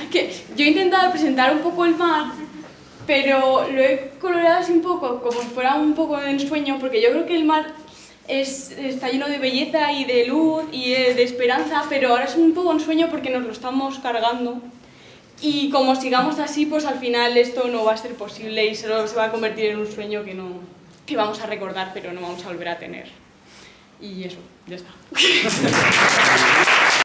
que yo he intentado presentar un poco el mar, pero lo he coloreado así un poco, como si fuera un poco de ensueño, porque yo creo que el mar está lleno de belleza y de luz y de esperanza, pero ahora es un poco ensueño porque nos lo estamos cargando. Y como sigamos así, pues al final esto no va a ser posible y solo se va a convertir en un sueño que vamos a recordar, pero no vamos a volver a tener. Y eso, ya está.